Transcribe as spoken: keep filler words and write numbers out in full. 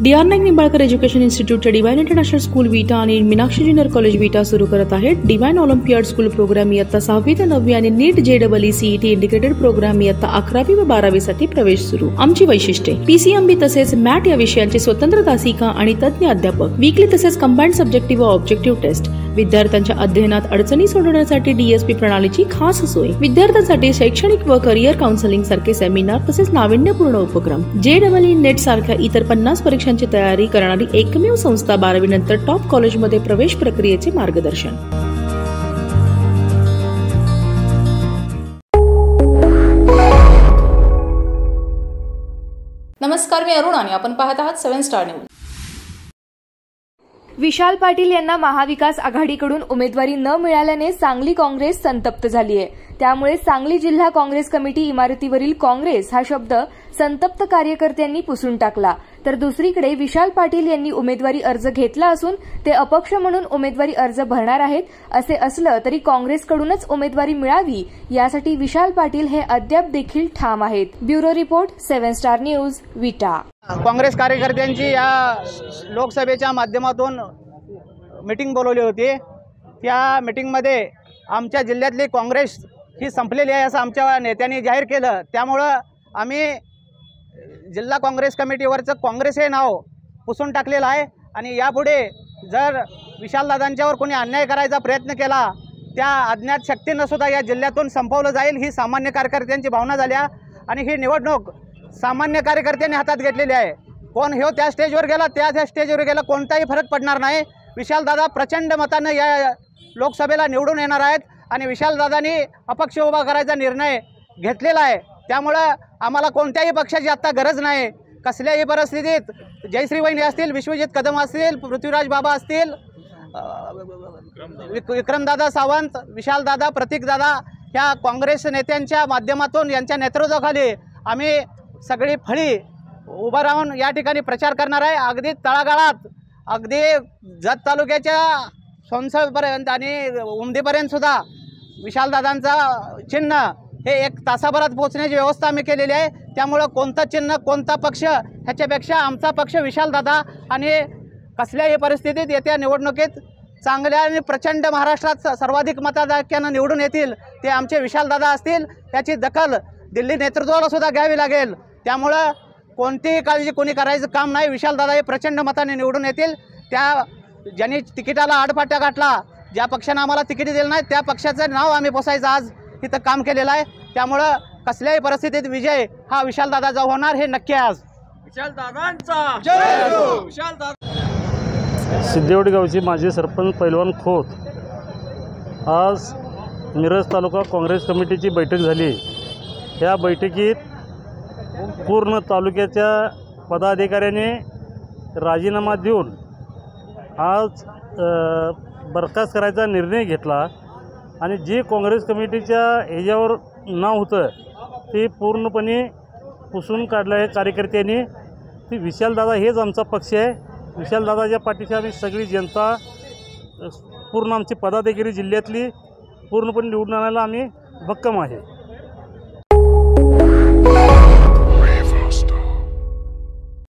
D R Naik Nimbalkar education इन्स्टिट्यूटच्या divine international school Vita आणि Meenakshi junior college विटा सुरू करत आहेत. डिवाइन ऑलिम्पियाड स्कूल प्रोग्राम इयत्ता सहावी ते नववी आणि NEET J double E CET integrated programme इयत्ता अकरावी व बारावी साठी प्रवेश सुरू. आमची वैशिष्ट्ये: पीसीएमबी तसेच मॅट या विषयांची स्वतंत्र तासिका आणि तज्ञ अध्यापक, वीकली तसेच कंबाइंड सब्जेक्टिव्ह व ऑब्जेक्टिव्ह टेस्ट, विद्यार्थ्यांच्या अध्ययनात अडचणी सोडवण्यासाठी डीएसपी प्रणालीची खास सोय, विद्यार्थ्यांसाठी शैक्षणिक व करिअर काउन्सिलिंग सारखे सेमिनार तसेच नाविन्यपूर्ण उपक्रम, जे डबल ई नेट सारख्या इतर पन्नास परीक्षांची तयारी करणारी एकमेव संस्था, बारावी नंतर टॉप कॉलेजमध्ये प्रवेश प्रक्रियेचे मार्गदर्शन. नमस्कार, मी अरुण आणि आपण पाहत आहात seven star news. Vishal Patil यांना महाविकास आघाडीकडून उमेदवारी न मिळाल्याने सांगली काँग्रेस संतप्त झाली आहे. त्यामुळे सांगली जिल्हा काँग्रेस कमिटी इमारतीवरील काँग्रेस हा शब्द संतप्त कार्यकर्त्यांनी पुसून टाकला. तर दुसरीकडे विशाल पाटील यांनी उमेदवारी अर्ज घेतला असून ते अपक्ष म्हणून उमेदवारी अर्ज भरणार आहेत. असे असलं तरी काँग्रेसकडूनच उमेदवारी मिळावी यासाठी विशाल पाटील हे अद्याप देखील ठाम आहेत. Bureau report, seven star news, Vita. Congress कार्यकर्त्यांची या लोकसभेच्या माध्यमातून मीटिंग बोलवली होती. त्या मीटिंगमध्ये आमच्या जिल्ह्यातली काँग्रेस ही संपलेली आहे असं आमच्या नेत्यांनी जाहीर केलं. त्यामुळं आम्ही जिल्हा काँग्रेस कमिटीवरचं काँग्रेस हे नाव पुसून टाकलेलं आहे आणि यापुढे जर विशालदादांच्यावर कोणी अन्याय करायचा प्रयत्न केला त्या अज्ञात शक्तीनं सुद्धा या जिल्ह्यातून संपवलं जाईल ही सामान्य कार्यकर्त्यांची भावना झाल्या. आणि ही निवडणूक सामान्य कार्यकर्त्यांनी हातात घेतलेली आहे. कोण हे त्या स्टेजवर गेला त्या त्या स्टेजवर गेला कोणताही फरक पडणार नाही. विशालदादा प्रचंड मतानं या लोकसभेला निवडून येणार आहेत आणि विशालदादांनी अपक्ष उभा करायचा निर्णय घेतलेला आहे. त्यामुळं आम्हाला कोणत्याही पक्षाची आत्ता गरज नाही. कसल्याही परिस्थितीत जयश्री वहिनी असतील, विश्वजित कदम असतील, पृथ्वीराज बाबा असतील, विक्रमदादा सावंत, विशालदादा, प्रतीकदादा ह्या काँग्रेस नेत्यांच्या माध्यमातून यांच्या नेतृत्वाखाली आम्ही सगळी फळी उभा राहून या ठिकाणी प्रचार करणार आहे. अगदी तळागाळात, अगदी जत तालुक्याच्या सोनसळपर्यंत आणि उमदीपर्यंत सुद्धा विशालदादांचा चिन्ह हे एक तासाभरात पोहोचण्याची व्यवस्था आम्ही केलेली आहे. त्यामुळं कोणतं चिन्ह, कोणता पक्ष ह्याच्यापेक्षा आमचा पक्ष विशालदादा आणि कसल्याही परिस्थितीत येत्या निवडणुकीत चांगल्या आणि प्रचंड महाराष्ट्रात सर्वाधिक मताधिक्यानं निवडून येतील ते आमचे विशालदादा असतील. त्याची दखल दिल्ली नेतृत्वाला सुद्धा घ्यावी लागेल. त्यामुळं कोणतीही काळजी कोणी करायचं काम नाही. विशालदादा हे प्रचंड मताने निवडून येतील. त्या ज्यांनी तिकिटाला आडपाट्या गाठला, ज्या पक्षानं आम्हाला तिकीट दिलं नाही त्या पक्षाचं नाव आम्ही पोसायचं आज इथं काम केलेलं आहे. त्यामुळं कसल्याही परिस्थितीत विजय हा विशालदादाचा होणार हे नक्की आहे. आज विशालदादांचा जय हो. विशालदादा. सिद्धेवाडी गावचे माजी सरपंच पैलवान खोत आज मिरज तालुका काँग्रेस कमिटीची बैठक झाली. या बैठकीत पूर्ण तालुक्याच्या पदाधिकाऱ्यांनी राजीनामा देऊन आज बरखास्त करायचा निर्णय घेतला आणि जे काँग्रेस कमिटीच्या ह्याच्यावर नाव होतं ते पूर्णपणे पुसून काढलं आहे कार्यकर्त्यांनी. ती विशालदादा हेच आमचा पक्ष आहे. विशालदादाच्या पाठीशी आम्ही सगळी जनता, पूर्ण आमची पदाधिकारी जिल्ह्यातली पूर्णपणे निवडून आणायला आम्ही भक्कम आहे.